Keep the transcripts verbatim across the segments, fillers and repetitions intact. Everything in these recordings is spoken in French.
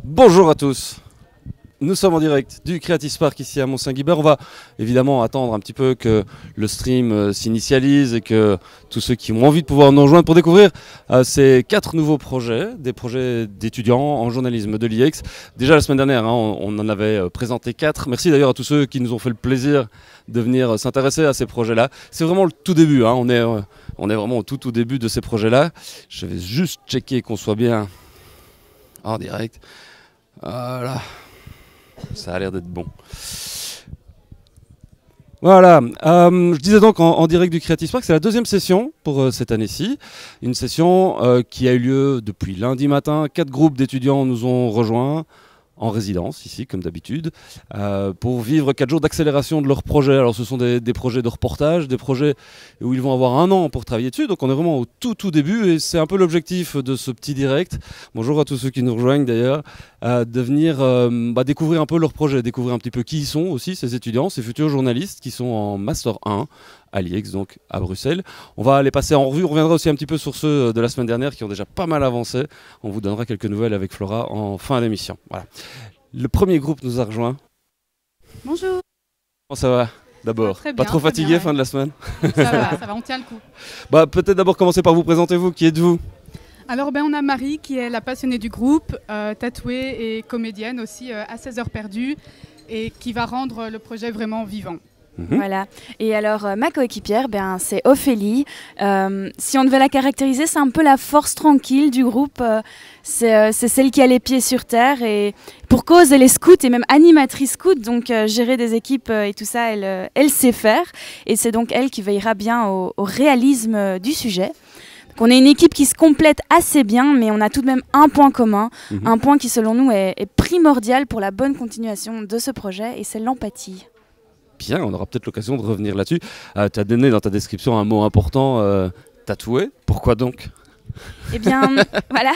Bonjour à tous, nous sommes en direct du Creative Spark ici à Mont-Saint-Guibert. On va évidemment attendre un petit peu que le stream euh, s'initialise et que tous ceux qui ont envie de pouvoir nous rejoindre pour découvrir euh, ces quatre nouveaux projets, des projets d'étudiants en journalisme de l'I E X. Déjà la semaine dernière, hein, on, on en avait euh, présenté quatre. Merci d'ailleurs à tous ceux qui nous ont fait le plaisir de venir euh, s'intéresser à ces projets-là. C'est vraiment le tout début, hein. on, est, euh, on est vraiment au tout, tout début de ces projets-là. Je vais juste checker qu'on soit bien en direct. Voilà, ça a l'air d'être bon. Voilà, euh, je disais donc en, en direct du Creative Spark, c'est la deuxième session pour euh, cette année-ci. Une session euh, qui a eu lieu depuis lundi matin. Quatre groupes d'étudiants nous ont rejoints en résidence, ici, comme d'habitude, euh, pour vivre quatre jours d'accélération de leurs projets. Alors ce sont des, des projets de reportage, des projets où ils vont avoir un an pour travailler dessus, donc on est vraiment au tout tout début, et c'est un peu l'objectif de ce petit direct. Bonjour à tous ceux qui nous rejoignent d'ailleurs, euh, de venir euh, bah, découvrir un peu leurs projets, découvrir un petit peu qui ils sont aussi, ces étudiants, ces futurs journalistes qui sont en Master un, à l'I E X, donc à Bruxelles. On va les passer en revue, on reviendra aussi un petit peu sur ceux de la semaine dernière qui ont déjà pas mal avancé. On vous donnera quelques nouvelles avec Flora en fin d'émission. Voilà. Le premier groupe nous a rejoint. Bonjour. Comment ça va d'abord? Pas trop fatigué, bien, fin ouais. de la semaine? Ça va, ça va, on tient le coup. Bah, peut-être d'abord commencer par vous présenter, vous, qui êtes-vous? Alors ben, on a Marie qui est la passionnée du groupe, euh, tatouée et comédienne aussi euh, à seize heures perdues, et qui va rendre le projet vraiment vivant. Mmh. Voilà. Et alors, euh, ma coéquipière, ben, c'est Ophélie. Euh, si on devait la caractériser, c'est un peu la force tranquille du groupe. Euh, c'est, euh, c'est celle qui a les pieds sur terre. Et pour cause, elle est scout et même animatrice scout. Donc, euh, gérer des équipes euh, et tout ça, elle, euh, elle sait faire. Et c'est donc elle qui veillera bien au, au réalisme euh, du sujet. Donc, on est une équipe qui se complète assez bien, mais on a tout de même un point commun. Mmh. Un point qui, selon nous, est, est primordial pour la bonne continuation de ce projet. Et c'est l'empathie. Bien, on aura peut-être l'occasion de revenir là-dessus. Euh, tu as donné dans ta description un mot important, euh, tatoué. Pourquoi donc? Eh bien, voilà.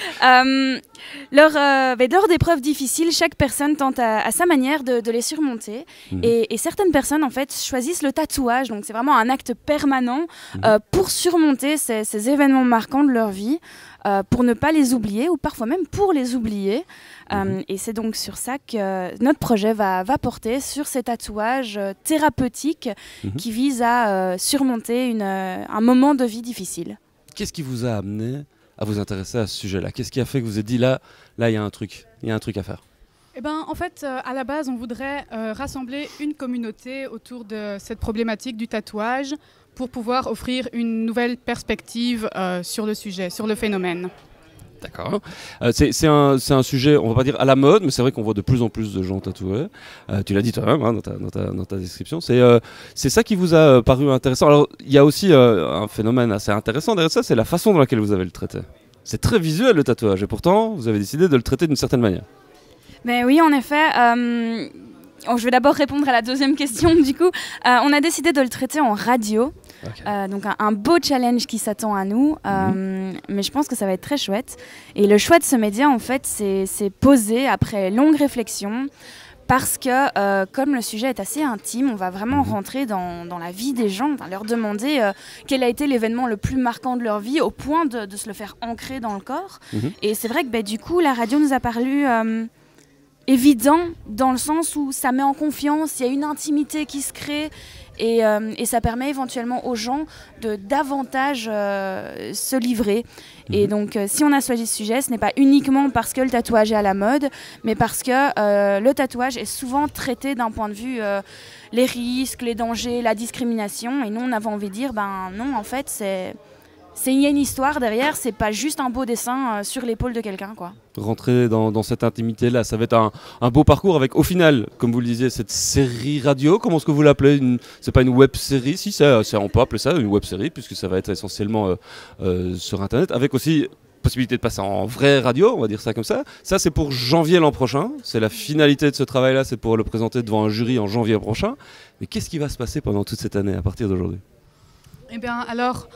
Euh, lors, euh, bah, lors d'épreuves difficiles, chaque personne tente à, à sa manière de, de les surmonter. Mmh. Et, et certaines personnes, en fait, choisissent le tatouage. Donc, c'est vraiment un acte permanent mmh. euh, pour surmonter ces, ces événements marquants de leur vie, euh, pour ne pas les oublier ou parfois même pour les oublier. Mmh. Euh, et c'est donc sur ça que notre projet va, va porter, sur ces tatouages euh, thérapeutiques mmh. qui visent à euh, surmonter une, euh, un moment de vie difficile. Qu'est-ce qui vous a amené à vous intéresser à ce sujet-là? Qu'est-ce qui a fait que vous vous êtes dit là, là, il y a un truc, il y a un truc à faire? Eh ben, en fait, euh, à la base, on voudrait euh, rassembler une communauté autour de cette problématique du tatouage pour pouvoir offrir une nouvelle perspective euh, sur le sujet, sur le phénomène. D'accord. Euh, c'est, c'est, un, c'est un sujet, on va pas dire à la mode, mais c'est vrai qu'on voit de plus en plus de gens tatoués. Euh, tu l'as dit toi-même hein, dans, ta, dans, ta, dans ta description. C'est, euh, c'est ça qui vous a paru intéressant. Alors, il y a aussi euh, un phénomène assez intéressant derrière ça, c'est la façon dans laquelle vous avez le traité. C'est très visuel le tatouage, et pourtant, vous avez décidé de le traiter d'une certaine manière. Mais oui, en effet. Euh... Oh, je vais d'abord répondre à la deuxième question. Du coup, euh, on a décidé de le traiter en radio. Okay. Euh, donc un, un beau challenge qui s'attend à nous. Euh, mmh. Mais je pense que ça va être très chouette. Et le choix de ce média, en fait, c'est, c'est posé après longue réflexion. Parce que, euh, comme le sujet est assez intime, on va vraiment mmh. rentrer dans, dans la vie des gens, enfin, leur demander euh, quel a été l'événement le plus marquant de leur vie, au point de, de se le faire ancrer dans le corps. Mmh. Et c'est vrai que bah, du coup, la radio nous a paru euh, évident, dans le sens où ça met en confiance, il y a une intimité qui se crée, et, euh, et ça permet éventuellement aux gens de davantage euh, se livrer. Mmh. Et donc, euh, si on a choisi ce sujet, ce n'est pas uniquement parce que le tatouage est à la mode, mais parce que euh, le tatouage est souvent traité d'un point de vue euh, les risques, les dangers, la discrimination. Et nous, on avait envie de dire, ben non, en fait, c'est... Il y a une histoire derrière, c'est pas juste un beau dessin euh, sur l'épaule de quelqu'un, quoi. Rentrer dans, dans cette intimité-là, ça va être un, un beau parcours avec, au final, comme vous le disiez, cette série radio. Comment est-ce que vous l'appelez? une, C'est pas une web-série, si, c'est, c'est, on peut appeler ça une web-série, puisque ça va être essentiellement euh, euh, sur Internet, avec aussi possibilité de passer en vraie radio, on va dire ça comme ça. Ça, c'est pour janvier l'an prochain. C'est la finalité de ce travail-là, c'est pour le présenter devant un jury en janvier prochain. Mais qu'est-ce qui va se passer pendant toute cette année, à partir d'aujourd'hui? Eh bien, alors...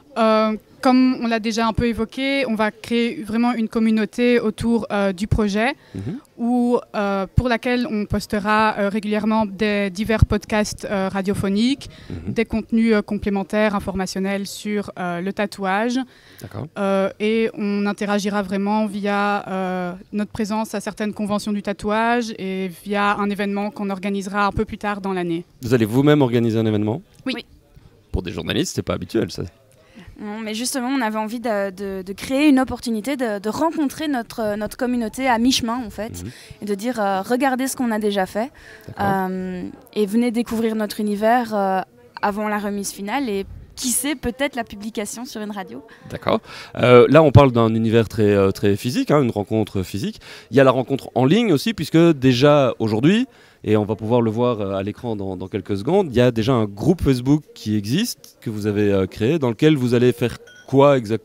Euh, comme on l'a déjà un peu évoqué, on va créer vraiment une communauté autour euh, du projet mmh. où, euh, pour laquelle on postera euh, régulièrement des divers podcasts euh, radiophoniques, mmh. des contenus euh, complémentaires, informationnels sur euh, le tatouage. Euh, et on interagira vraiment via euh, notre présence à certaines conventions du tatouage et via un événement qu'on organisera un peu plus tard dans l'année. Vous allez vous-même organiser un événement ? Oui. oui. Pour des journalistes, c'est pas habituel ça. Non, mais justement, on avait envie de, de, de créer une opportunité de, de rencontrer notre, notre communauté à mi-chemin, en fait, mmh. et de dire euh, regardez ce qu'on a déjà fait euh, et venez découvrir notre univers euh, avant la remise finale et qui sait, peut-être la publication sur une radio. D'accord. Euh, là, on parle d'un univers très, euh, très physique, hein, une rencontre physique. Il y a la rencontre en ligne aussi, puisque déjà aujourd'hui, et on va pouvoir le voir à l'écran dans, dans quelques secondes, il y a déjà un groupe Facebook qui existe, que vous avez euh, créé, dans lequel vous allez faire quoi exactement ?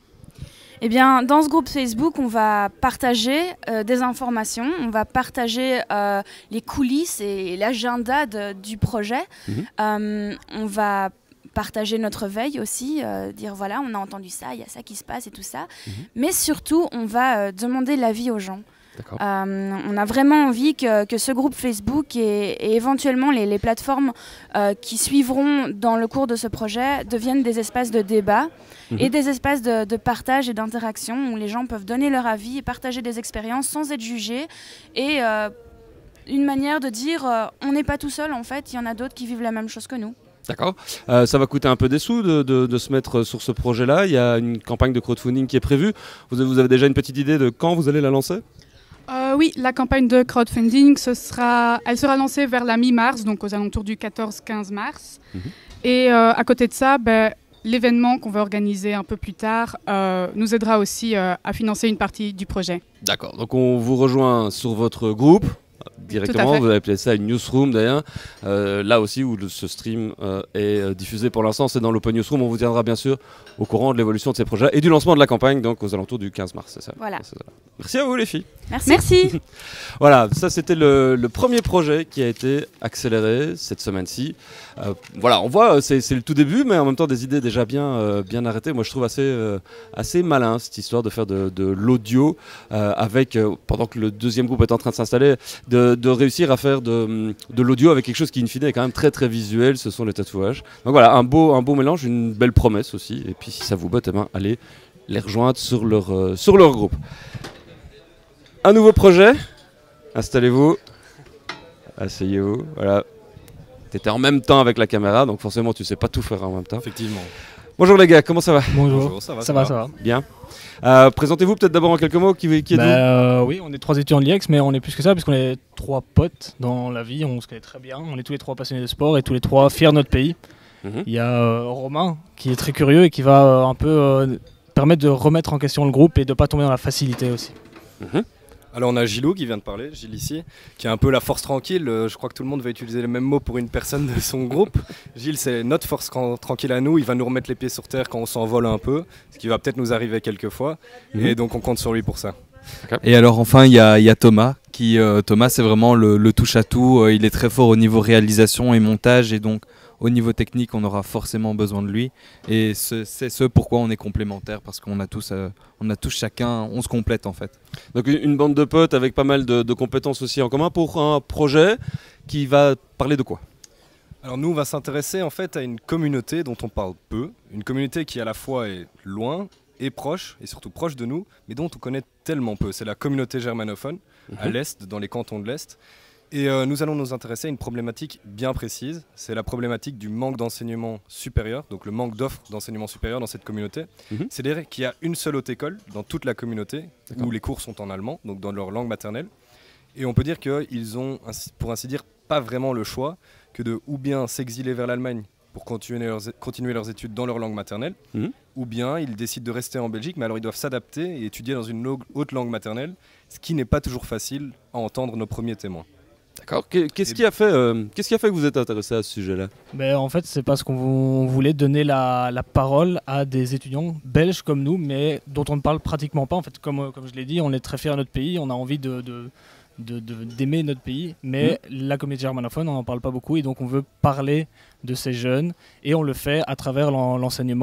Eh bien, dans ce groupe Facebook, on va partager euh, des informations, on va partager euh, les coulisses et l'agenda de, du projet. Mmh. Euh, on va partager notre veille aussi, euh, dire voilà, on a entendu ça, il y a ça qui se passe et tout ça. Mmh. Mais surtout, on va euh, demander l'avis aux gens. Euh, on a vraiment envie que, que ce groupe Facebook et, et éventuellement les, les plateformes euh, qui suivront dans le cours de ce projet deviennent des espaces de débat mmh. et des espaces de, de partage et d'interaction où les gens peuvent donner leur avis et partager des expériences sans être jugés et euh, une manière de dire euh, on n'est pas tout seul en fait, il y en a d'autres qui vivent la même chose que nous. D'accord. Euh, ça va coûter un peu des sous de, de, de se mettre sur ce projet-là. Il y a une campagne de crowdfunding qui est prévue. Vous avez, vous avez déjà une petite idée de quand vous allez la lancer ? Euh, oui, la campagne de crowdfunding, ce sera, elle sera lancée vers la mi-mars, donc aux alentours du quatorze quinze mars. Mmh. Et euh, à côté de ça, ben, l'événement qu'on va organiser un peu plus tard euh, nous aidera aussi euh, à financer une partie du projet. D'accord, donc on vous rejoint sur votre groupe directement, vous avez appelé ça une newsroom d'ailleurs, euh, là aussi où le, ce stream euh, est euh, diffusé pour l'instant, c'est dans l'Open Newsroom, on vous tiendra bien sûr au courant de l'évolution de ces projets et du lancement de la campagne, donc aux alentours du quinze mars, c'est ça. Voilà. C'est ça. Merci à vous les filles. Merci. Merci. Voilà, ça c'était le, le premier projet qui a été accéléré cette semaine-ci. Euh, voilà, on voit, c'est, c'est le tout début, mais en même temps des idées déjà bien, euh, bien arrêtées. Moi je trouve assez, euh, assez malin cette histoire de faire de, de l'audio euh, avec, euh, pendant que le deuxième groupe est en train de s'installer, de, de réussir à faire de, de l'audio avec quelque chose qui in fine est quand même très très visuel, ce sont les tatouages. Donc voilà, un beau, un beau mélange, une belle promesse aussi. Et puis si ça vous botte, eh ben, allez les rejoindre sur leur, euh, sur leur groupe. Un nouveau projet, installez-vous, asseyez-vous, voilà. Tu étais en même temps avec la caméra, donc forcément tu sais pas tout faire en même temps. Effectivement. Bonjour les gars, comment ça va ? Bonjour, Bonjour ça va, ça, ça va, va, ça va. Bien. Euh, présentez-vous peut-être d'abord en quelques mots, qui, qui êtes-vous ? bah, euh, Oui, on est trois étudiants de l'I E X, mais on est plus que ça, puisqu'on est trois potes dans la vie, on se connaît très bien, on est tous les trois passionnés de sport et tous les trois fiers de notre pays. Mm-hmm. Il y a euh, Romain qui est très curieux et qui va euh, un peu euh, permettre de remettre en question le groupe et de ne pas tomber dans la facilité aussi. Mm-hmm. Alors on a Gilou qui vient de parler, Gilles ici, qui est un peu la force tranquille. Je crois que tout le monde va utiliser les mêmes mots pour une personne de son groupe. Gilles, c'est notre force tranquille à nous, il va nous remettre les pieds sur terre quand on s'envole un peu, ce qui va peut-être nous arriver quelques fois, mmh. et donc on compte sur lui pour ça. Okay. Et alors enfin il y, y a Thomas, qui euh, Thomas c'est vraiment le, le touche-à-tout, euh, il est très fort au niveau réalisation et montage, et donc au niveau technique, on aura forcément besoin de lui. Et ce, c'est ce pourquoi on est complémentaires, parce qu'on a tous, euh, on a tous chacun, on se complète en fait. Donc une, une bande de potes avec pas mal de, de compétences aussi en commun pour un projet qui va parler de quoi ? Alors nous, on va s'intéresser en fait à une communauté dont on parle peu, une communauté qui à la fois est loin et proche, et surtout proche de nous, mais dont on connaît tellement peu. C'est la communauté germanophone, mmh. à l'Est, dans les cantons de l'Est. Et euh, nous allons nous intéresser à une problématique bien précise, c'est la problématique du manque d'enseignement supérieur, donc le manque d'offres d'enseignement supérieur dans cette communauté. Mmh. C'est-à-dire qu'il y a une seule haute école dans toute la communauté, D'accord. où les cours sont en allemand, donc dans leur langue maternelle. Et on peut dire qu'ils ont, pour ainsi dire, pas vraiment le choix que de ou bien s'exiler vers l'Allemagne pour continuer leurs, continuer leurs études dans leur langue maternelle, mmh. ou bien ils décident de rester en Belgique, mais alors ils doivent s'adapter et étudier dans une haute langue maternelle, ce qui n'est pas toujours facile à entendre nos premiers témoins. D'accord. Qu'est-ce qui a fait, euh, qu'est-ce qui a fait que vous êtes intéressé à ce sujet-là ? Ben, en fait, c'est parce qu'on voulait donner la, la parole à des étudiants belges comme nous, mais dont on ne parle pratiquement pas. En fait, comme, comme je l'ai dit, on est très fiers de notre pays, on a envie de, de, de, de, d'aimer notre pays, mais mmh. la communauté germanophone, on n'en parle pas beaucoup, et donc on veut parler de ces jeunes, et on le fait à travers l'en, l'enseignement.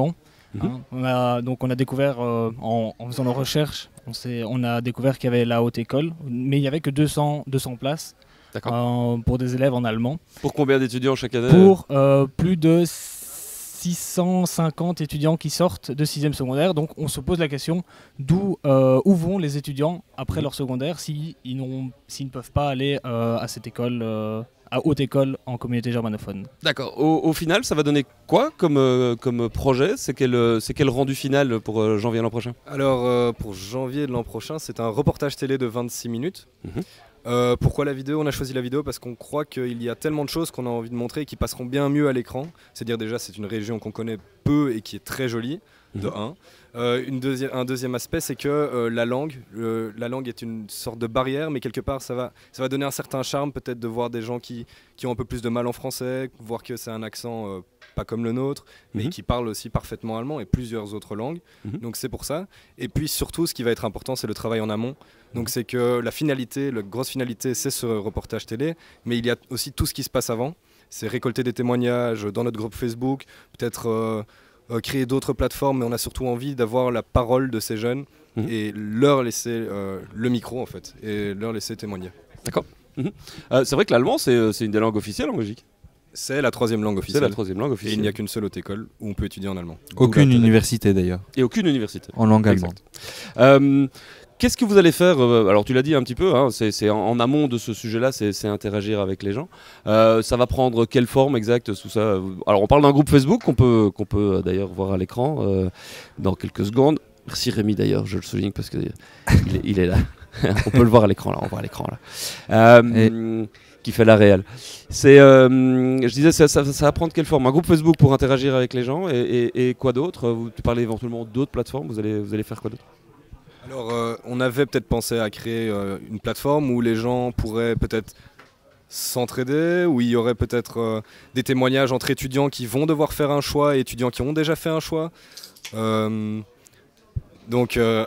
Mmh. Hein. On a, donc on a découvert, euh, en, en faisant nos recherches, on, on a découvert qu'il y avait la haute école, mais il n'y avait que deux cents, deux cents places euh, pour des élèves en allemand. Pour combien d'étudiants chaque année? Pour euh, plus de six cent cinquante étudiants qui sortent de sixième secondaire. Donc on se pose la question d'où euh, où vont les étudiants après mmh. leur secondaire s'ils s'ils ne peuvent pas aller euh, à cette école euh, à haute école en communauté germanophone. D'accord. Au, au final, ça va donner quoi comme, euh, comme projet? C'est quel, euh, c'est quel rendu final pour euh, janvier l'an prochain? Alors, euh, pour janvier de l'an prochain, c'est un reportage télé de vingt-six minutes. Mmh. Euh, pourquoi la vidéo? On a choisi la vidéo parce qu'on croit qu'il y a tellement de choses qu'on a envie de montrer et qui passeront bien mieux à l'écran. C'est-à-dire déjà, c'est une région qu'on connaît peu et qui est très jolie, mmh. de un. Euh, une deuxi- un deuxième aspect, c'est que euh, la langue, euh, la langue est une sorte de barrière, mais quelque part, ça va, ça va donner un certain charme, peut-être de voir des gens qui, qui ont un peu plus de mal en français, voir que c'est un accent euh, pas comme le nôtre, mais mmh. qui parle aussi parfaitement allemand et plusieurs autres langues. Mmh. Donc c'est pour ça. Et puis surtout, ce qui va être important, c'est le travail en amont. Donc c'est que la finalité, la grosse finalité, c'est ce reportage télé, mais il y a aussi tout ce qui se passe avant. C'est récolter des témoignages dans notre groupe Facebook, peut-être... Euh, Euh, créer d'autres plateformes, mais on a surtout envie d'avoir la parole de ces jeunes mmh. et leur laisser euh, le micro en fait, et leur laisser témoigner. D'accord. Mmh. Euh, c'est vrai que l'allemand c'est une des langues officielles en Belgique. C'est la troisième langue officielle. C'est la troisième langue officielle. Et il n'y a qu'une seule haute école où on peut étudier en allemand. Aucune université d'ailleurs. Et aucune université. En langue allemande. Euh, Qu'est-ce que vous allez faire? Alors tu l'as dit un petit peu, hein, c'est en, en amont de ce sujet-là, c'est interagir avec les gens. Euh, ça va prendre quelle forme exacte sous ça? Alors on parle d'un groupe Facebook qu'on peut, qu'on peut d'ailleurs voir à l'écran euh, dans quelques secondes. Merci Rémi d'ailleurs, je le souligne parce qu'il est, il est là. On peut le voir à l'écran là, on voit à l'écran là. Euh, Et... qui fait la réelle. C'est, euh, je disais, ça, ça, ça va prendre quelle forme? Un groupe Facebook pour interagir avec les gens et, et, et quoi d'autre? Tu parlais éventuellement d'autres plateformes, vous allez, vous allez faire quoi d'autre? Alors, euh, on avait peut-être pensé à créer euh, une plateforme où les gens pourraient peut-être s'entraider, où il y aurait peut-être euh, des témoignages entre étudiants qui vont devoir faire un choix et étudiants qui ont déjà fait un choix. Euh, donc, euh,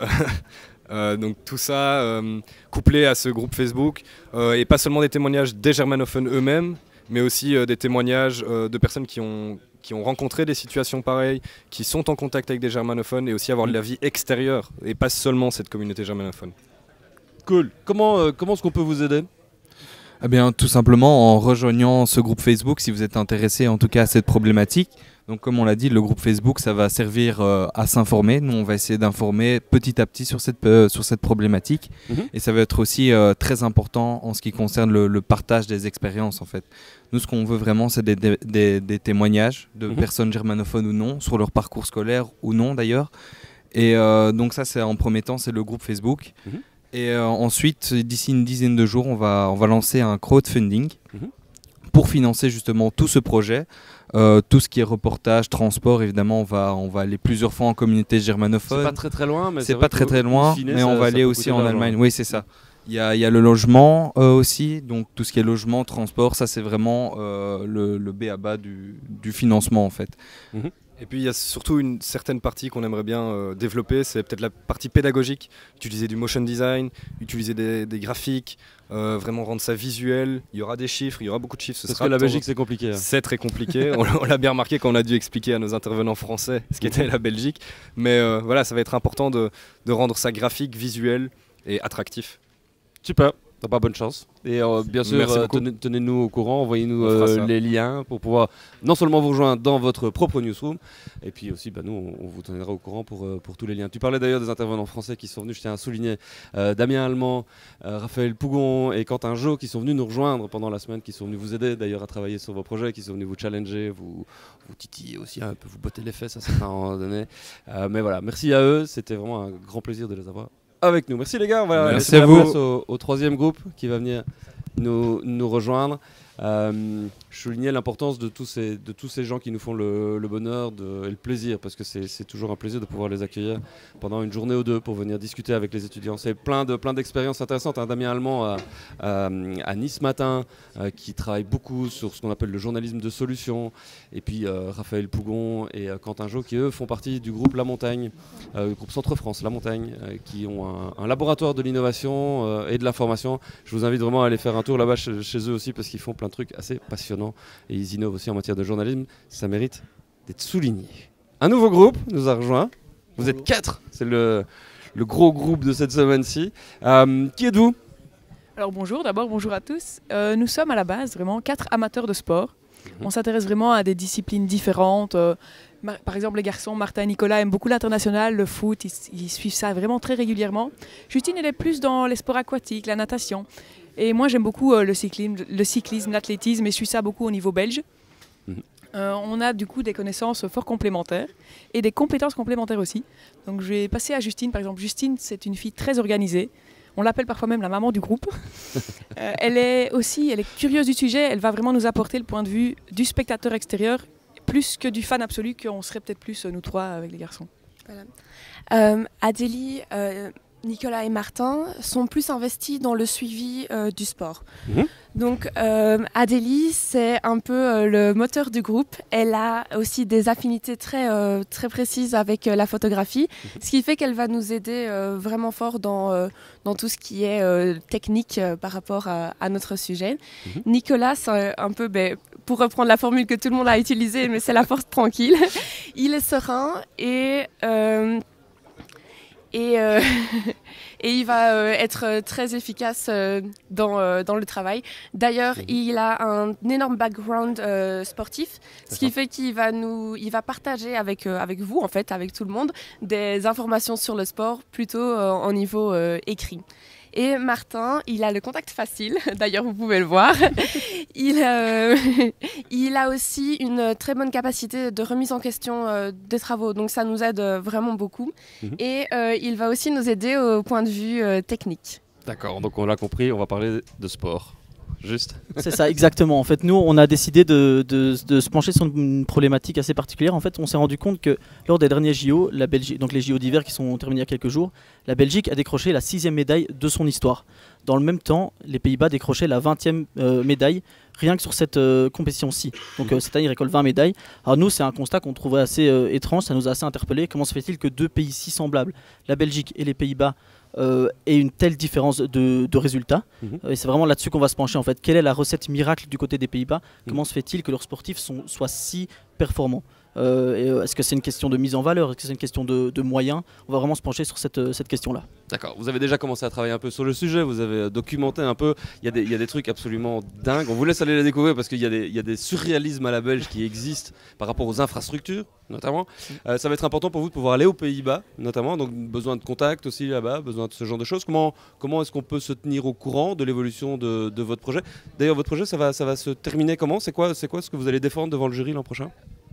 euh, donc tout ça euh, couplé à ce groupe Facebook, euh, et pas seulement des témoignages des germanophones eux-mêmes, mais aussi euh, des témoignages euh, de personnes qui ont... qui ont rencontré des situations pareilles, qui sont en contact avec des germanophones, et aussi avoir de la vie extérieure, et pas seulement cette communauté germanophone. Cool. Comment, euh, comment est-ce qu'on peut vous aider? Eh bien, tout simplement en rejoignant ce groupe Facebook, si vous êtes intéressé en tout cas à cette problématique. Donc comme on l'a dit, le groupe Facebook, ça va servir euh, à s'informer. Nous, on va essayer d'informer petit à petit sur cette, euh, sur cette problématique. Mmh. Et ça va être aussi euh, très important en ce qui concerne le, le partage des expériences, en fait. Nous, ce qu'on veut vraiment, c'est des, des, des, des témoignages de mmh. personnes germanophones ou non, sur leur parcours scolaire ou non d'ailleurs. Et euh, donc ça, c'est en premier temps, c'est le groupe Facebook. Mmh. Et euh, ensuite, d'ici une dizaine de jours, on va, on va lancer un crowdfunding mmh. pour financer justement tout ce projet. Euh, tout ce qui est reportage, transport, évidemment, on va, on va aller plusieurs fois en communauté germanophone. C'est pas très très loin, mais c'est pas très très loin, finet, mais ça, on va aller aussi en Allemagne. Oui, c'est ça. Il y a, il y a le logement euh, aussi, donc tout ce qui est logement, transport, ça c'est vraiment euh, le, le B A B A du, du financement en fait. Mmh. Et puis il y a surtout une certaine partie qu'on aimerait bien euh, développer, c'est peut-être la partie pédagogique, utiliser du motion design, utiliser des, des graphiques, euh, vraiment rendre ça visuel. Il y aura des chiffres, il y aura beaucoup de chiffres. Ce Parce sera que la Belgique c'est compliqué. Hein. C'est très compliqué, on, on l'a bien remarqué quand on a dû expliquer à nos intervenants français ce qu'était la Belgique. Mais euh, voilà, ça va être important de, de rendre ça graphique, visuel et attractif. Super. T'as pas bonne chance. Et euh, bien sûr, euh, tenez, tenez-nous au courant, envoyez-nous euh, les liens pour pouvoir non seulement vous rejoindre dans votre propre newsroom, et puis aussi, bah, nous, on, on vous tiendra au courant pour, euh, pour tous les liens. Tu parlais d'ailleurs des intervenants français qui sont venus, je tiens à souligner euh, Damien Allemand, euh, Raphaël Pougon et Quentin Jo qui sont venus nous rejoindre pendant la semaine, qui sont venus vous aider d'ailleurs à travailler sur vos projets, qui sont venus vous challenger, vous, vous titiller aussi, un peu vous botter les fesses à certains moments donnés. Euh, mais voilà, merci à eux, c'était vraiment un grand plaisir de les avoir avec nous. Merci les gars, on va laisser la vous. place au, au troisième groupe qui va venir nous, nous rejoindre. Euh, je soulignais l'importance de tous ces, de tous ces gens qui nous font le, le bonheur de, et le plaisir, parce que c'est toujours un plaisir de pouvoir les accueillir pendant une journée ou deux pour venir discuter avec les étudiants. C'est plein de plein d'expériences intéressantes. Un Damien Allemand à, à, à Nice Matin euh, qui travaille beaucoup sur ce qu'on appelle le journalisme de solution, et puis euh, Raphaël Pougon et euh, Quentin Jo qui eux font partie du groupe La Montagne, euh, le groupe Centre France La Montagne, euh, qui ont un, un laboratoire de l'innovation euh, et de la formation. Je vous invite vraiment à aller faire un tour là-bas chez, chez eux aussi, parce qu'ils font plein de trucs assez passionnants et ils innovent aussi en matière de journalisme. Ça mérite d'être souligné. un nouveau groupe nous a rejoint. Vous êtes quatre, c'est le, le gros groupe de cette semaine-ci. Euh, qui êtes-vous? Alors bonjour, d'abord bonjour à tous. Euh, nous sommes à la base vraiment quatre amateurs de sport. On s'intéresse vraiment à des disciplines différentes. Euh, par exemple, les garçons, Martin et Nicolas aiment beaucoup l'international, le foot, ils, ils suivent ça vraiment très régulièrement. Justine, elle est plus dans les sports aquatiques, la natation. Et moi, j'aime beaucoup euh, le cyclisme, le cyclisme, l'athlétisme, et je suis ça beaucoup au niveau belge. Mmh. Euh, on a du coup des connaissances fort complémentaires et des compétences complémentaires aussi. Donc je vais passer à Justine, par exemple. Justine, c'est une fille très organisée. On l'appelle parfois même la maman du groupe. euh, elle est aussi, elle est curieuse du sujet. Elle va vraiment nous apporter le point de vue du spectateur extérieur, plus que du fan absolu, qu'on serait peut-être plus nous trois avec les garçons. Voilà. Euh, Adélie, euh, Nicolas et Martin sont plus investis dans le suivi euh, du sport. Mmh. Donc euh, Adélie, c'est un peu euh, le moteur du groupe. Elle a aussi des affinités très, euh, très précises avec euh, la photographie, mmh. ce qui fait qu'elle va nous aider euh, vraiment fort dans, euh, dans tout ce qui est euh, technique euh, par rapport à, à notre sujet. Mmh. Nicolas, c'est un peu, ben, pour reprendre la formule que tout le monde a utilisée, mais c'est la force tranquille. Il est serein et... Euh, Et, euh, et il va euh, être très efficace euh, dans, euh, dans le travail. D'ailleurs, mmh. il a un énorme background euh, sportif, ce qui fait qu'il va, nous, il va partager avec, euh, avec vous, en fait, avec tout le monde, des informations sur le sport, plutôt euh, en niveau euh, écrit. Et Martin, il a le contact facile, d'ailleurs vous pouvez le voir. il, euh, il a aussi une très bonne capacité de remise en question euh, des travaux, donc ça nous aide vraiment beaucoup. Mmh. Et euh, il va aussi nous aider au point de vue euh, technique. D'accord, donc on l'a compris, on va parler de sport. Juste. C'est ça, exactement. En fait, nous, on a décidé de, de, de se pencher sur une problématique assez particulière. En fait, on s'est rendu compte que lors des derniers J O, la Belgique, donc les J O d'hiver qui sont terminés il y a quelques jours, la Belgique a décroché la sixième médaille de son histoire. Dans le même temps, les Pays-Bas décrochaient la vingtième euh, médaille, rien que sur cette euh, compétition-ci. Donc euh, cette année, ils récoltent vingt médailles. Alors nous, c'est un constat qu'on trouvait assez euh, étrange, ça nous a assez interpellés. Comment se fait-il que deux pays si semblables, la Belgique et les Pays-Bas, Euh, et une telle différence de, de résultats. Mmh. Et c'est vraiment là-dessus qu'on va se pencher en fait. Quelle est la recette miracle du côté des Pays-Bas? mmh. Comment se fait-il que leurs sportifs sont, soient si performants? euh, et, euh, Est-ce que c'est une question de mise en valeur? Est-ce que c'est une question de, de moyens? On va vraiment se pencher sur cette, cette question-là. D'accord, vous avez déjà commencé à travailler un peu sur le sujet, vous avez documenté un peu, il y a des, il y a des trucs absolument dingues, on vous laisse aller les découvrir parce qu'il y a des, il y a des surréalismes à la belge qui existent par rapport aux infrastructures notamment. Euh, ça va être important pour vous de pouvoir aller aux Pays-Bas notamment, donc besoin de contact aussi là-bas, besoin de ce genre de choses. Comment, comment est-ce qu'on peut se tenir au courant de l'évolution de, de votre projet? D'ailleurs votre projet ça va, ça va se terminer comment? C'est quoi, c'est quoi ce que vous allez défendre devant le jury l'an prochain?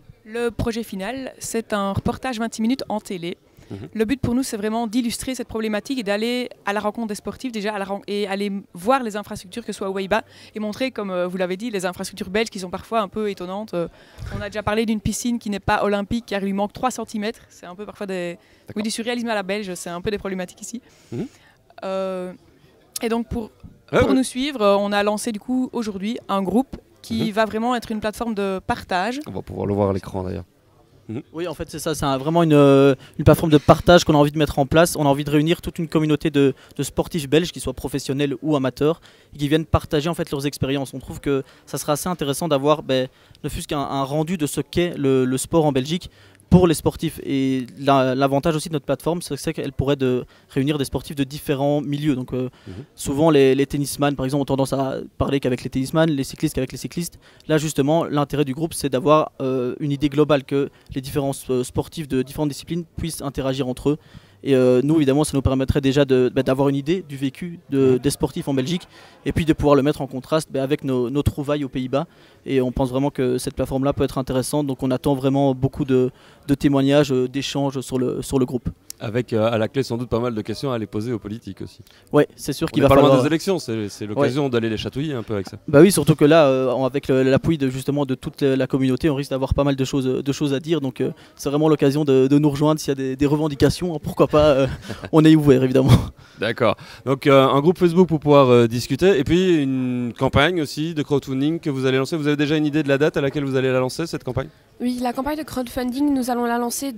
Le projet final, c'est un reportage vingt-six minutes en télé. Mmh. Le but pour nous, c'est vraiment d'illustrer cette problématique et d'aller à la rencontre des sportifs déjà à la ren- et aller voir les infrastructures, que ce soit aux Pays-Bas, et montrer, comme euh, vous l'avez dit, les infrastructures belges qui sont parfois un peu étonnantes. Euh, on a déjà parlé d'une piscine qui n'est pas olympique, car il lui manque trois centimètres. C'est un peu parfois des, oui, du surréalisme à la belge, c'est un peu des problématiques ici. Mmh. Euh, et donc pour, pour ouais, nous ouais. suivre, on a lancé du coup aujourd'hui un groupe qui mmh. va vraiment être une plateforme de partage. On va pouvoir le voir à l'écran d'ailleurs. Mmh. Oui, en fait, c'est ça. C'est un, vraiment une, euh, une plateforme de partage qu'on a envie de mettre en place. On a envie de réunir toute une communauté de, de sportifs belges, qu'ils soient professionnels ou amateurs, et qui viennent partager en fait leurs expériences. On trouve que ça sera assez intéressant d'avoir, ben, ne fût-ce qu'un un rendu de ce qu'est le, le sport en Belgique pour les sportifs. Et la, l'avantage aussi de notre plateforme, c'est qu'elle pourrait de réunir des sportifs de différents milieux. Donc, euh, mmh. souvent, les, les tennisman, par exemple, ont tendance à parler qu'avec les tennisman, les cyclistes qu'avec les cyclistes. Là, justement, l'intérêt du groupe, c'est d'avoir euh, une idée globale, que les différents euh, sportifs de différentes disciplines puissent interagir entre eux. Et euh, nous, évidemment, ça nous permettrait déjà de, bah, d'avoir une idée du vécu de, des sportifs en Belgique, et puis de pouvoir le mettre en contraste bah, avec nos, nos trouvailles aux Pays-Bas. Et on pense vraiment que cette plateforme-là peut être intéressante, donc on attend vraiment beaucoup de, de témoignages, d'échanges sur le, sur le groupe. Avec euh, à la clé sans doute pas mal de questions à aller poser aux politiques aussi. Oui, c'est sûr qu'il va falloir... pas loin des élections, c'est, c'est l'occasion ouais. d'aller les chatouiller un peu avec ça. Bah oui, surtout que là, euh, avec le, l'appui de, justement de toute la communauté, on risque d'avoir pas mal de choses, de choses à dire. Donc euh, c'est vraiment l'occasion de, de nous rejoindre s'il y a des, des revendications. Hein, pourquoi pas, euh, on est ouvert évidemment. D'accord. Donc euh, un groupe Facebook pour pouvoir euh, discuter, et puis une campagne aussi de crowdfunding que vous allez lancer. Vous avez déjà une idée de la date à laquelle vous allez la lancer, cette campagne? Oui, la campagne de crowdfunding, nous allons la lancer dans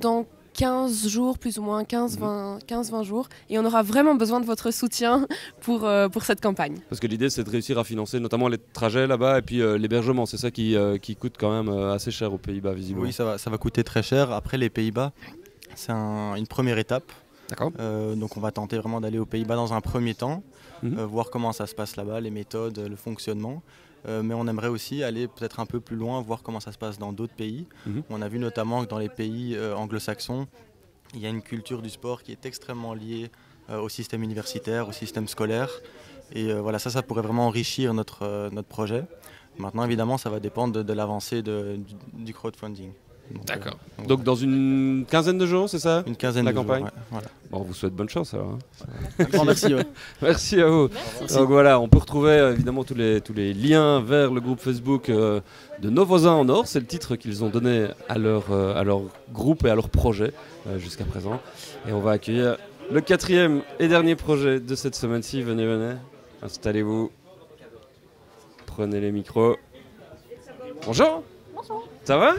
quinze jours, plus ou moins quinze vingt jours. Et on aura vraiment besoin de votre soutien pour, euh, pour cette campagne. Parce que l'idée, c'est de réussir à financer notamment les trajets là-bas et puis euh, l'hébergement. C'est ça qui, euh, qui coûte quand même euh, assez cher aux Pays-Bas, visiblement. Oui, ça va, ça va coûter très cher. Après, les Pays-Bas, c'est un, une première étape. D'accord. Euh, donc on va tenter vraiment d'aller aux Pays-Bas dans un premier temps, mmh. euh, voir comment ça se passe là-bas, les méthodes, le fonctionnement. Euh, mais on aimerait aussi aller peut-être un peu plus loin, voir comment ça se passe dans d'autres pays. Mmh. On a vu notamment que dans les pays euh, anglo-saxons, il y a une culture du sport qui est extrêmement liée euh, au système universitaire, au système scolaire. Et euh, voilà, ça, ça pourrait vraiment enrichir notre, euh, notre projet. Maintenant, évidemment, ça va dépendre de, de l'avancée de, du, du crowdfunding. D'accord. Donc, donc dans une quinzaine de jours, c'est ça? Une quinzaine la de campagne. jours, ouais, voilà. Bon, on vous souhaite bonne chance alors. Hein. Un grand merci. Ouais. Merci à vous. Merci. Donc voilà, on peut retrouver euh, évidemment tous les, tous les liens vers le groupe Facebook euh, de Nos voisins en or. C'est le titre qu'ils ont donné à leur, euh, à leur groupe et à leur projet euh, jusqu'à présent. Et on va accueillir le quatrième et dernier projet de cette semaine-ci. Venez, venez. Installez-vous. Prenez les micros. Bonjour. Bonjour. Ça va?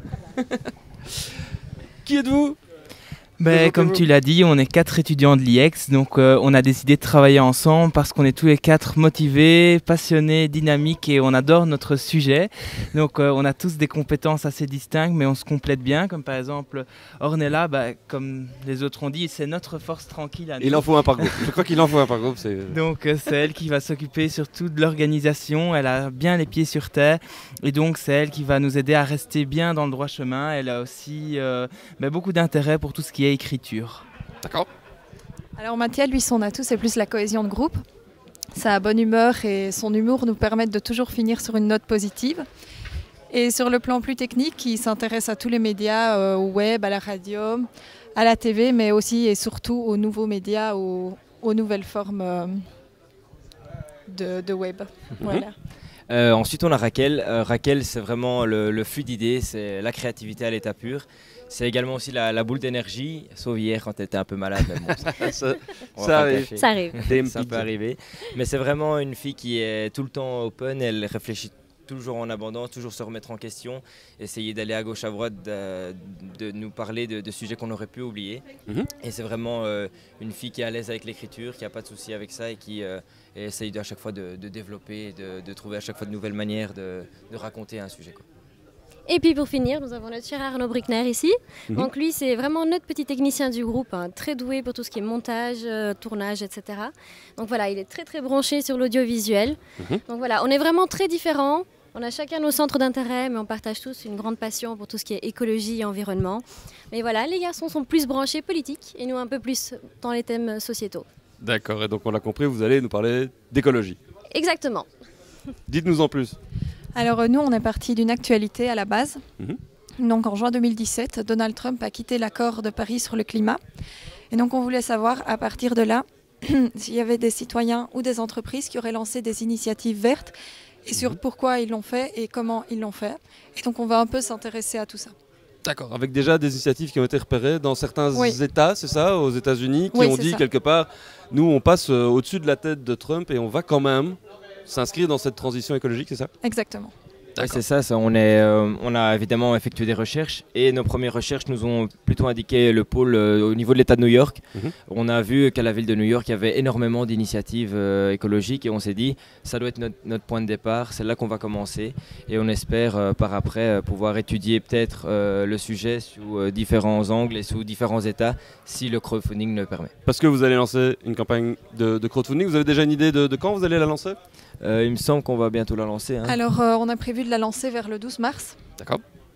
Qui êtes-vous? Ben, comme tu l'as dit, on est quatre étudiants de l'I E X, donc euh, on a décidé de travailler ensemble parce qu'on est tous les quatre motivés, passionnés, dynamiques et on adore notre sujet. Donc euh, on a tous des compétences assez distinctes mais on se complète bien, comme par exemple Ornella, bah, comme les autres ont dit, c'est notre force tranquille à nous. Il en faut un par groupe, je crois qu'il en faut un par groupe. Donc euh, c'est elle qui va s'occuper surtout de l'organisation, elle a bien les pieds sur terre et donc c'est elle qui va nous aider à rester bien dans le droit chemin. Elle a aussi euh, bah, beaucoup d'intérêt pour tout ce qui est écriture. D'accord. Alors Mathias, lui, son atout, c'est plus la cohésion de groupe. Sa bonne humeur et son humour nous permettent de toujours finir sur une note positive. Et sur le plan plus technique, il s'intéresse à tous les médias, euh, au web, à la radio, à la T V, mais aussi et surtout aux nouveaux médias, aux, aux nouvelles formes euh, de, de web. Mm-hmm. Voilà. Euh, ensuite, on a Raquel. Euh, Raquel, c'est vraiment le, le flux d'idées, c'est la créativité à l'état pur. C'est également aussi la, la boule d'énergie, sauf hier quand elle était un peu malade. Mais bon, ça, ça, ça arrive. ça arrive. Ça peut arriver. Mais c'est vraiment une fille qui est tout le temps open, elle réfléchit toujours en abondance, toujours se remettre en question, essayer d'aller à gauche à droite, de, de nous parler de, de sujets qu'on aurait pu oublier. Mm-hmm. Et c'est vraiment euh, une fille qui est à l'aise avec l'écriture, qui n'a pas de souci avec ça et qui euh, essaye à chaque fois de, de développer, de, de trouver à chaque fois de nouvelles manières de, de raconter un sujet, quoi. Et puis pour finir, nous avons notre cher Arnaud Brickner ici. Mmh. Donc lui, c'est vraiment notre petit technicien du groupe, hein, très doué pour tout ce qui est montage, euh, tournage, et cetera. Donc voilà, il est très très branché sur l'audiovisuel. Mmh. Donc voilà, on est vraiment très différents. On a chacun nos centres d'intérêt, mais on partage tous une grande passion pour tout ce qui est écologie et environnement. Mais voilà, les garçons sont plus branchés politiques et nous un peu plus dans les thèmes sociétaux. D'accord, et donc on l'a compris, vous allez nous parler d'écologie. Exactement. Dites-nous en plus. Alors nous, on est parti d'une actualité à la base. Mmh. Donc en juin deux mille dix-sept, Donald Trump a quitté l'accord de Paris sur le climat. Et donc on voulait savoir à partir de là s'il y avait des citoyens ou des entreprises qui auraient lancé des initiatives vertes et sur pourquoi ils l'ont fait et comment ils l'ont fait. Et donc on va un peu s'intéresser à tout ça. D'accord, avec déjà des initiatives qui ont été repérées dans certains oui. États, c'est ça, aux États-Unis, qui oui, ont dit ça. quelque part, nous on passe euh, au-dessus de la tête de Trump et on va quand même s'inscrire dans cette transition écologique, c'est ça? Exactement. Oui, c'est ça, ça. On, est, euh, on a évidemment effectué des recherches et nos premières recherches nous ont plutôt indiqué le pôle euh, au niveau de l'État de New York. Mm-hmm. On a vu qu'à la ville de New York, il y avait énormément d'initiatives euh, écologiques et on s'est dit, ça doit être notre, notre point de départ, c'est là qu'on va commencer et on espère euh, par après euh, pouvoir étudier peut-être euh, le sujet sous euh, différents angles et sous différents états si le crowdfunding le permet. Parce que vous allez lancer une campagne de, de crowdfunding, vous avez déjà une idée de, de quand vous allez la lancer? Euh, il me semble qu'on va bientôt la lancer. Hein. Alors, euh, on a prévu de la lancer vers le douze mars. D'accord.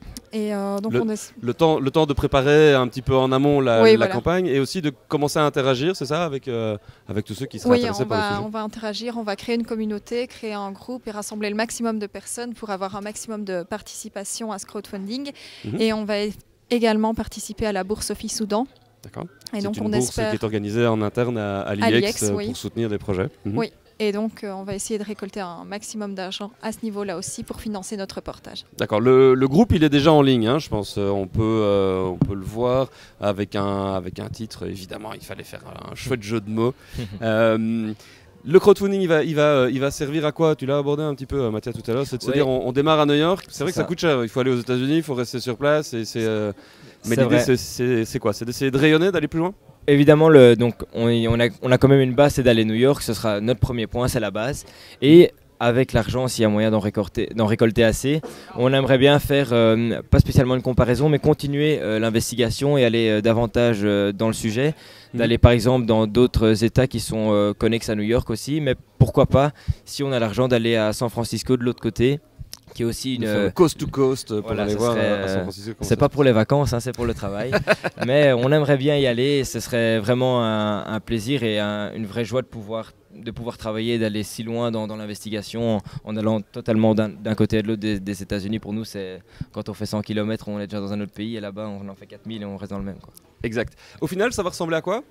Et euh, donc le, on est... le, temps, le temps de préparer un petit peu en amont la, oui, la voilà. campagne et aussi de commencer à interagir, c'est ça, avec, euh, avec tous ceux qui seraient oui, intéressés on par va, le sujet. on va interagir, on va créer une communauté, créer un groupe et rassembler le maximum de personnes pour avoir un maximum de participation à ce crowdfunding. Mm-hmm. Et on va également participer à la bourse Sophie Soudan. D'accord. Et donc une on bourse espère... qui est organisée en interne à, à l'I E X oui. pour soutenir des projets. Mm-hmm. Oui. Et donc, euh, on va essayer de récolter un maximum d'argent à ce niveau-là aussi pour financer notre reportage. D'accord. Le, le groupe, il est déjà en ligne, hein, je pense. Euh, on, peut, euh, on peut le voir avec un, avec un titre. Évidemment, il fallait faire un chouette jeu de mots. euh, le crowdfunding, il va, il, va, il va servir à quoi? Tu l'as abordé un petit peu, Mathias, tout à l'heure. C'est de se oui. dire, on, on démarre à New York. C'est vrai que ça. ça coûte cher. Il faut aller aux États-Unis, il faut rester sur place. Et c'est... Euh, Mais l'idée, c'est quoi? C'est d'essayer de rayonner, d'aller plus loin? Évidemment, le, donc, on, on, a, on a quand même une base, c'est d'aller à New York. Ce sera notre premier point, c'est la base. Et avec l'argent, s'il y a moyen d'en récolter, d'en récolter assez, on aimerait bien faire, euh, pas spécialement une comparaison, mais continuer euh, l'investigation et aller euh, davantage euh, dans le sujet. Mmh. D'aller par exemple dans d'autres États qui sont euh, connexes à New York aussi. Mais pourquoi pas, si on a l'argent, d'aller à San Francisco de l'autre côté, qui est aussi une euh, coast to coast pour voilà, aller voir serait, à San Francisco. C'est pas pour les vacances, hein, c'est pour le travail. Mais on aimerait bien y aller. Et ce serait vraiment un, un plaisir et un, une vraie joie de pouvoir, de pouvoir travailler, d'aller si loin dans, dans l'investigation en, en allant totalement d'un côté à de l'autre des, des États-Unis. Pour nous, c'est quand on fait cent kilomètres, on est déjà dans un autre pays, et là-bas, on en fait quatre mille et on reste dans le même, quoi. Exact. Au final, ça va ressembler à quoi?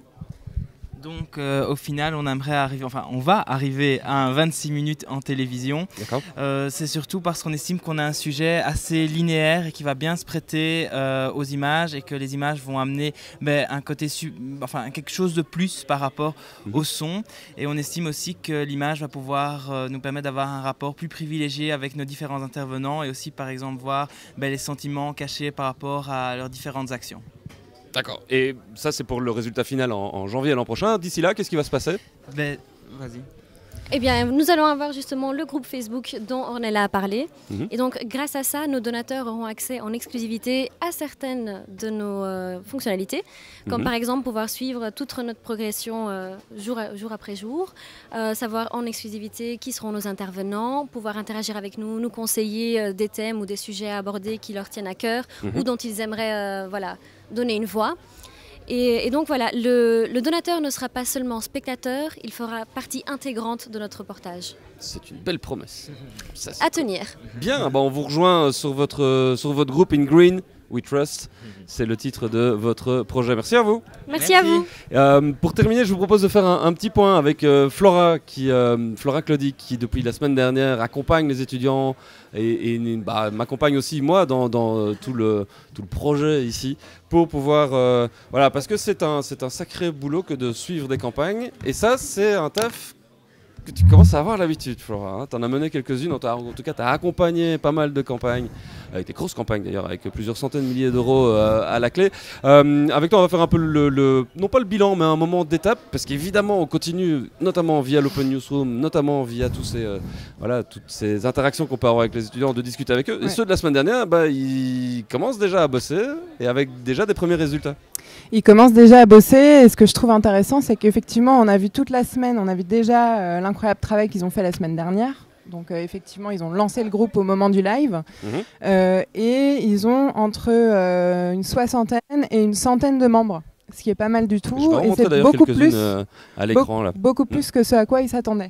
Donc euh, au final, on aimerait arriver, enfin on va arriver à un vingt-six minutes en télévision. Euh, c'est surtout parce qu'on estime qu'on a un sujet assez linéaire et qui va bien se prêter euh, aux images, et que les images vont amener ben, un côté, enfin quelque chose de plus par rapport mmh. au son. Et on estime aussi que l'image va pouvoir euh, nous permettre d'avoir un rapport plus privilégié avec nos différents intervenants, et aussi par exemple voir ben, les sentiments cachés par rapport à leurs différentes actions. D'accord. Et ça, c'est pour le résultat final en, en janvier l'an prochain. D'ici là, qu'est-ce qui va se passer? Ben, vas-y. Eh bien, nous allons avoir justement le groupe Facebook dont Ornella a parlé. Mmh. Et donc, grâce à ça, nos donateurs auront accès en exclusivité à certaines de nos euh, fonctionnalités, comme mmh. par exemple pouvoir suivre toute notre progression euh, jour, à, jour après jour, euh, savoir en exclusivité qui seront nos intervenants, pouvoir interagir avec nous, nous conseiller euh, des thèmes ou des sujets à aborder qui leur tiennent à cœur mmh. ou dont ils aimeraient euh, voilà, donner une voix. Et, et donc voilà, le, le donateur ne sera pas seulement spectateur, il fera partie intégrante de notre reportage. C'est une belle promesse. Ça, à tenir. Bien, bah on vous rejoint sur votre, sur votre groupe In Green We Trust. C'est le titre de votre projet. Merci à vous. Merci, Merci. à vous. Euh, pour terminer, je vous propose de faire un, un petit point avec euh, Flora, qui, euh, Flora Claudy, qui depuis la semaine dernière accompagne les étudiants et, et bah, m'accompagne aussi moi dans, dans euh, tout, le, tout le projet ici pour pouvoir... Euh, voilà, parce que c'est un, c'est un sacré boulot que de suivre des campagnes. Et ça, c'est un taf que tu commences à avoir l'habitude, Flora. Hein. Tu en as mené quelques-unes, en, en tout cas tu as accompagné pas mal de campagnes, avec des grosses campagnes d'ailleurs, avec plusieurs centaines de milliers d'euros euh, à la clé. Euh, avec toi on va faire un peu le, le, non pas le bilan, mais un moment d'étape, parce qu'évidemment on continue, notamment via l'Open Newsroom, notamment via tous ces, euh, voilà, toutes ces interactions qu'on peut avoir avec les étudiants, de discuter avec eux. Ouais. Et ceux de la semaine dernière, bah, ils commencent déjà à bosser, et avec déjà des premiers résultats. Ils commencent déjà à bosser, et ce que je trouve intéressant, c'est qu'effectivement, on a vu toute la semaine, on a vu déjà euh, l'incroyable travail qu'ils ont fait la semaine dernière. Donc euh, effectivement, ils ont lancé le groupe au moment du live, mmh. euh, et ils ont entre euh, une soixantaine et une centaine de membres, ce qui est pas mal du tout. Et c'est beaucoup plus, euh, à l'écran, là. beaucoup plus mmh. que ce à quoi ils s'attendaient.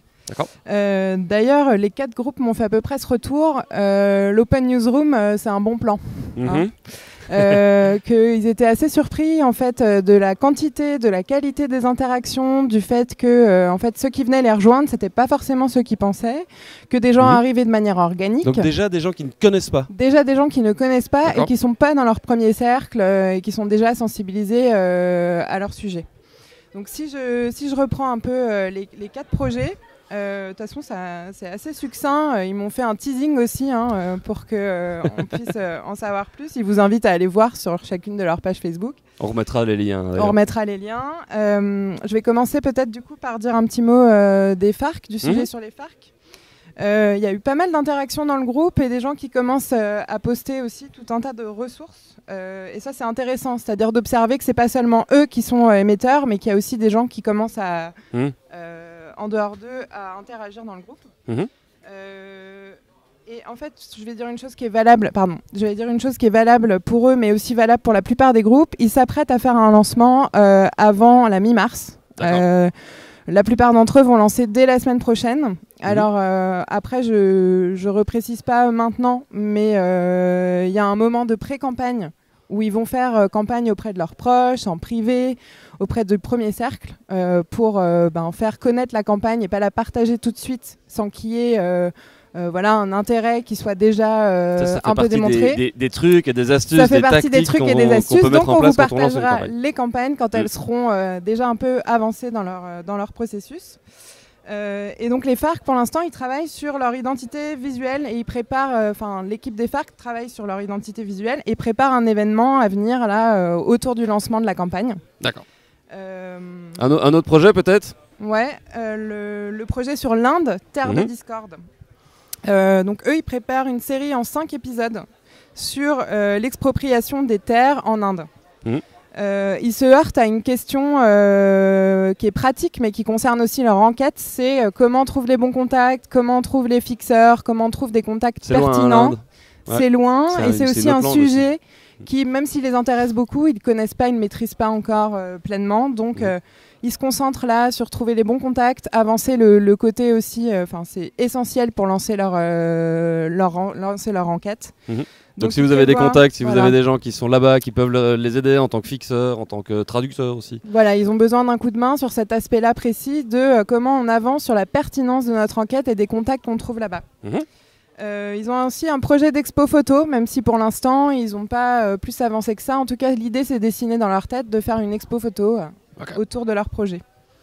Euh, D'ailleurs, les quatre groupes m'ont fait à peu près ce retour. Euh, L'Open Newsroom, euh, c'est un bon plan. Mmh. Hein. Euh, qu'ils étaient assez surpris en fait de la quantité, de la qualité des interactions, du fait que euh, en fait ceux qui venaient les rejoindre, c'était pas forcément ceux qui pensaient, que des gens mmh. arrivaient de manière organique. Donc déjà des gens qui ne connaissent pas. Déjà des gens qui ne connaissent pas et qui sont pas dans leur premier cercle euh, et qui sont déjà sensibilisés euh, à leur sujet. Donc si je si je reprends un peu euh, les, les quatre projets. De euh, toute façon, c'est assez succinct. Ils m'ont fait un teasing aussi hein, pour qu'on euh, puisse euh, en savoir plus. Ils vous invitent à aller voir sur chacune de leurs pages Facebook. On remettra les liens. On remettra les liens. Euh, je vais commencer peut-être du coup par dire un petit mot euh, des FARC, du sujet mmh. sur les FARC. Il euh, y a eu pas mal d'interactions dans le groupe et des gens qui commencent euh, à poster aussi tout un tas de ressources. Euh, et ça, c'est intéressant. C'est-à-dire d'observer que ce n'est pas seulement eux qui sont euh, émetteurs, mais qu'il y a aussi des gens qui commencent à... Mmh. Euh, en dehors d'eux, à interagir dans le groupe. Mmh. Euh, et en fait, je vais dire une chose qui est valable, pardon, je vais dire une chose qui est valable pour eux, mais aussi valable pour la plupart des groupes. Ils s'apprêtent à faire un lancement euh, avant la mi-mars. Euh, la plupart d'entre eux vont lancer dès la semaine prochaine. Mmh. Alors euh, après, je ne reprécise pas maintenant, mais il euh, y a un moment de pré-campagne où ils vont faire euh, campagne auprès de leurs proches, en privé, auprès du premier cercle, euh, pour euh, ben, faire connaître la campagne et pas la partager tout de suite, sans qu'il y ait euh, euh, voilà, un intérêt qui soit déjà euh, ça, ça un peu démontré. Des, des, des trucs et des astuces, ça fait des partie des trucs et des astuces, donc on vous partagera on les campagnes quand mmh. elles seront euh, déjà un peu avancées dans leur, euh, dans leur processus. Euh, et donc les F A R C, pour l'instant, ils travaillent sur leur identité visuelle et ils préparent, enfin euh, l'équipe des F A R C travaille sur leur identité visuelle et prépare un événement à venir là euh, autour du lancement de la campagne. D'accord. Euh... Un, un autre projet peut-être ? Ouais, euh, le, le projet sur l'Inde, Terre mmh. de Discorde. Euh, donc eux, ils préparent une série en cinq épisodes sur euh, l'expropriation des terres en Inde. Mmh. Euh, ils se heurtent à une question euh, qui est pratique mais qui concerne aussi leur enquête, c'est euh, comment on trouve les bons contacts, comment on trouve les fixeurs, comment on trouve des contacts c'est pertinents. Loin, ouais. C'est loin c'est et un, c'est aussi un sujet aussi. Qui, même s'ils les intéressent beaucoup, ils ne connaissent pas, ils ne maîtrisent pas encore euh, pleinement. Donc mmh. euh, ils se concentrent là sur trouver les bons contacts, avancer le, le côté aussi, enfin euh, c'est essentiel pour lancer leur, euh, leur, lancer leur enquête. Mmh. Donc, Donc si vous avez des contacts, si voilà. vous avez des gens qui sont là-bas, qui peuvent le, les aider en tant que fixeur, en tant que traducteur aussi. Voilà, ils ont besoin d'un coup de main sur cet aspect-là précis de euh, comment on avance sur la pertinence de notre enquête et des contacts qu'on trouve là-bas. Mmh. Euh, ils ont aussi un projet d'expo photo, même si pour l'instant ils n'ont pas euh, plus avancé que ça. En tout cas, l'idée c'est dessiné dans leur tête de faire une expo photo euh, okay. autour de leur projet.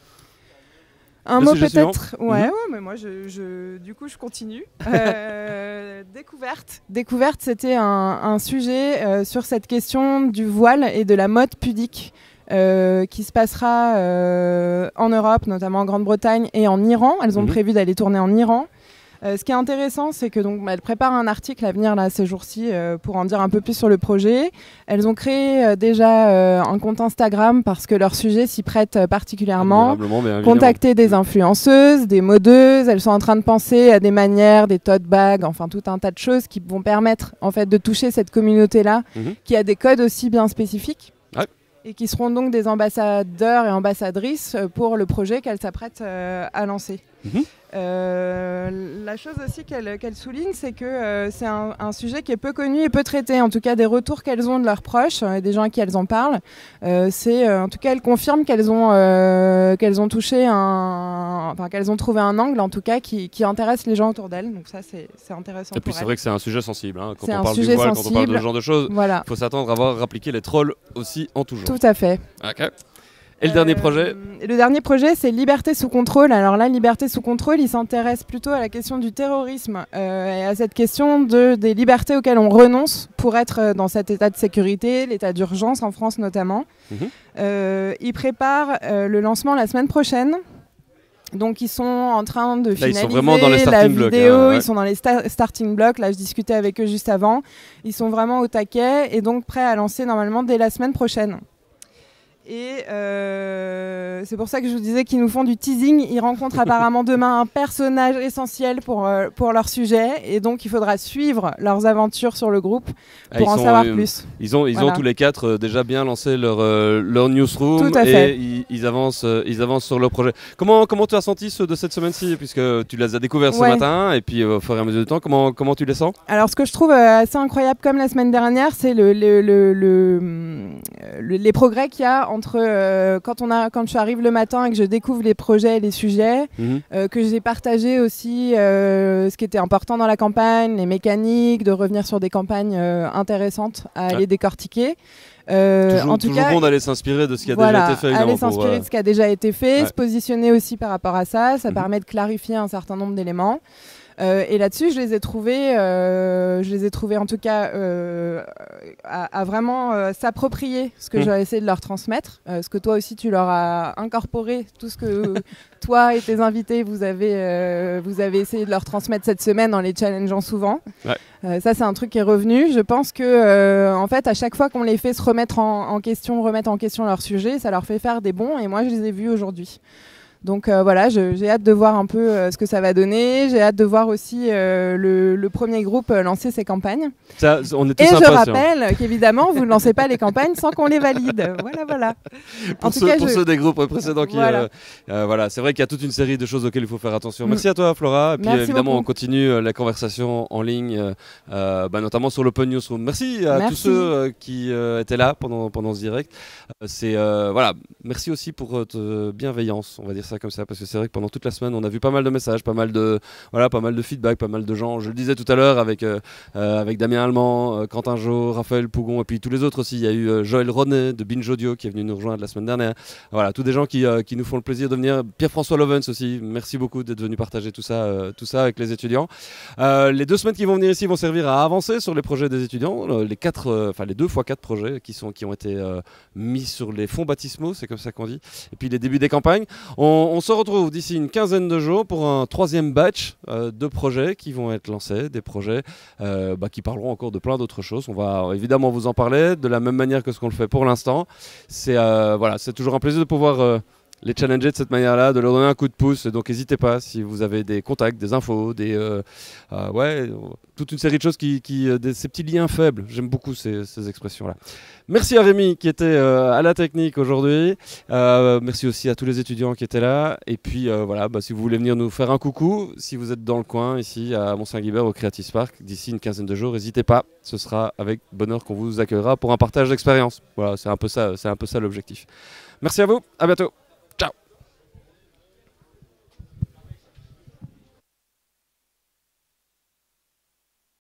Un Le mot peut-être, ouais, mmh. ouais, mais moi, je, je, du coup, je continue. euh, découverte. Découverte, c'était un, un sujet euh, sur cette question du voile et de la mode pudique euh, qui se passera euh, en Europe, notamment en Grande-Bretagne et en Iran. Elles ont mmh. prévu d'aller tourner en Iran. Euh, ce qui est intéressant, c'est que donc, bah, elles préparent un article à venir là, ces jours-ci euh, pour en dire un peu plus sur le projet. Elles ont créé euh, déjà euh, un compte Instagram parce que leur sujet s'y prête euh, particulièrement. Contacter des influenceuses, des modeuses. Elles sont en train de penser à des manières, des tote bags, enfin tout un tas de choses qui vont permettre en fait de toucher cette communauté-là, mmh. qui a des codes aussi bien spécifiques. Ouais. Et qui seront donc des ambassadeurs et ambassadrices pour le projet qu'elles s'apprêtent euh, à lancer. Mmh. Euh, la chose aussi qu'elle qu'elle souligne, c'est que euh, c'est un, un sujet qui est peu connu et peu traité. En tout cas, des retours qu'elles ont de leurs proches et des gens à qui elles en parlent, euh, c'est euh, en tout cas elles confirment qu'elles ont euh, qu'elles ont touché un, enfin qu'elles ont trouvé un angle en tout cas qui, qui intéresse les gens autour d'elles. Donc ça, c'est c'est intéressant. Et puis c'est vrai que c'est un sujet sensible. Hein. Quand c'est on parle du voile, sensible. Quand on parle de ce genre de choses, il voilà. faut s'attendre à voir appliquer les trolls aussi en tout genre. Tout à fait. Ok. Et le euh, dernier projet Le dernier projet, c'est Liberté sous contrôle. Alors là, Liberté sous contrôle, il s'intéresse plutôt à la question du terrorisme euh, et à cette question de, des libertés auxquelles on renonce pour être dans cet état de sécurité, l'état d'urgence en France notamment. Mmh. Euh, il prépare euh, le lancement la semaine prochaine. Donc ils sont en train de finaliser là, dans les la vidéo, blocs, hein, ouais. ils sont dans les sta starting blocks. Là, je discutais avec eux juste avant. Ils sont vraiment au taquet et donc prêts à lancer normalement dès la semaine prochaine. Et euh, c'est pour ça que je vous disais qu'ils nous font du teasing. Ils rencontrent apparemment demain un personnage essentiel pour, euh, pour leur sujet. Et donc, il faudra suivre leurs aventures sur le groupe pour ah, en sont, savoir euh, plus. Ils ont, ils voilà. ont tous les quatre euh, déjà bien lancé leur, euh, leur newsroom. Tout à fait. Et ils, ils, avancent, euh, ils avancent sur leur projet. Comment, comment tu as senti ceux de cette semaine-ci? Puisque tu les as découverts ouais. ce matin. Et puis, euh, au fur et à mesure du temps, comment, comment tu les sens? Alors, ce que je trouve euh, assez incroyable, comme la semaine dernière, c'est le, le, le, le, le, les progrès qu'il y a entre entre euh, quand on a quand je arrive le matin et que je découvre les projets et les sujets, mmh. euh, que j'ai partagé aussi euh, ce qui était important dans la campagne, les mécaniques, de revenir sur des campagnes euh, intéressantes à ouais. aller décortiquer. Euh, toujours, en tout toujours cas, bon d'aller s'inspirer de ce qui a voilà, déjà été fait. Aller s'inspirer pour, euh... de ce qui a déjà été fait, ouais. se positionner aussi par rapport à ça, ça mmh. permet de clarifier un certain nombre d'éléments. Euh, et là-dessus, je les ai trouvés, euh, je les ai trouvés en tout cas euh, à, à vraiment euh, s'approprier ce que mmh. j'ai essayé de leur transmettre, euh, ce que toi aussi tu leur as incorporé, tout ce que toi et tes invités vous avez, euh, vous avez essayé de leur transmettre cette semaine en les challengeant souvent. Ouais. Euh, ça, c'est un truc qui est revenu. Je pense que, euh, en fait, à chaque fois qu'on les fait se remettre en, en question, remettre en question leur sujet, ça leur fait faire des bons. Et moi, je les ai vus aujourd'hui. Donc euh, voilà, je, j'ai hâte de voir un peu euh, ce que ça va donner. J'ai hâte de voir aussi euh, le, le premier groupe euh, lancer ses campagnes. Ça, on est tous Et je impatients. rappelle qu'évidemment, vous ne lancez pas les campagnes sans qu'on les valide. Voilà, voilà. Pour, en tout ceux, cas, pour je... ceux des groupes précédents qui... Voilà. Euh, euh, voilà. C'est vrai qu'il y a toute une série de choses auxquelles il faut faire attention. Merci mm. à toi, Flora. Et puis Merci évidemment, beaucoup. on continue euh, la conversation en ligne, euh, euh, bah, notamment sur l'Open Newsroom. Merci à Merci. tous ceux euh, qui euh, étaient là pendant, pendant ce direct. Euh, c'est, euh, voilà. Merci aussi pour votre bienveillance, on va dire ça. ça comme ça, parce que c'est vrai que pendant toute la semaine, on a vu pas mal de messages, pas mal de, voilà, pas mal de feedback, pas mal de gens. Je le disais tout à l'heure avec, euh, euh, avec Damien Allemand, euh, Quentin Jo, Raphaël Pougon, et puis tous les autres aussi. Il y a eu euh, Joël Ronet de Binge Audio qui est venu nous rejoindre la semaine dernière. Voilà, tous des gens qui, euh, qui nous font le plaisir de venir. Pierre-François Lovens aussi, merci beaucoup d'être venu partager tout ça, euh, tout ça avec les étudiants. Euh, les deux semaines qui vont venir ici vont servir à avancer sur les projets des étudiants, euh, les, quatre, euh, enfin, les deux fois quatre projets qui, sont, qui ont été euh, mis sur les fonds baptismaux, c'est comme ça qu'on dit, et puis les débuts des campagnes. On, on se retrouve d'ici une quinzaine de jours pour un troisième batch euh, de projets qui vont être lancés, des projets euh, bah, qui parleront encore de plein d'autres choses. On va évidemment vous en parler de la même manière que ce qu'on le fait pour l'instant. C'est euh, voilà, c'est toujours un plaisir de pouvoir euh, les challenger de cette manière-là, de leur donner un coup de pouce. Donc n'hésitez pas si vous avez des contacts, des infos, des euh, euh, ouais, toute une série de choses qui, qui euh, des, ces petits liens faibles. J'aime beaucoup ces, ces expressions-là. Merci à Rémi qui était euh, à la technique aujourd'hui. Euh, merci aussi à tous les étudiants qui étaient là. Et puis euh, voilà, bah, si vous voulez venir nous faire un coucou, si vous êtes dans le coin ici à Mont-Saint-Guibert au Creative Spark d'ici une quinzaine de jours, n'hésitez pas. Ce sera avec bonheur qu'on vous accueillera pour un partage d'expérience. Voilà, c'est un peu ça, c'est un peu ça l'objectif. Merci à vous. À bientôt.